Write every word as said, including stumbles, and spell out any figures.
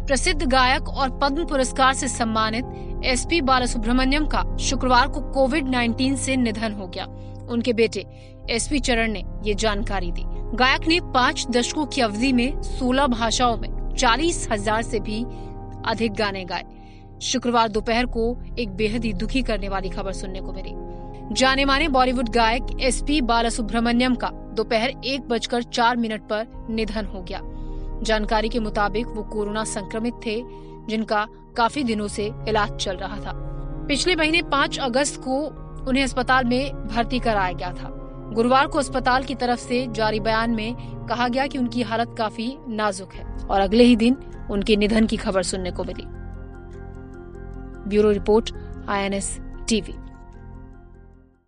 प्रसिद्ध गायक और पद्म पुरस्कार से सम्मानित एसपी बालासुब्रमण्यम का शुक्रवार को कोविड उन्नीस से निधन हो गया। उनके बेटे एसपी चरण ने ये जानकारी दी। गायक ने पाँच दशकों की अवधि में सोलह भाषाओं में चालीस हजार से भी अधिक गाने गाए। शुक्रवार दोपहर को एक बेहद ही दुखी करने वाली खबर सुनने को मिली। जाने माने बॉलीवुड गायक एसपी बालासुब्रमण्यम का दोपहर एक बजकर चार मिनट पर निधन हो गया। जानकारी के मुताबिक वो कोरोना संक्रमित थे, जिनका काफी दिनों से इलाज चल रहा था। पिछले महीने पाँच अगस्त को उन्हें अस्पताल में भर्ती कराया गया था। गुरुवार को अस्पताल की तरफ से जारी बयान में कहा गया कि उनकी हालत काफी नाजुक है और अगले ही दिन उनके निधन की खबर सुनने को मिली। Bureau report, I N S TV.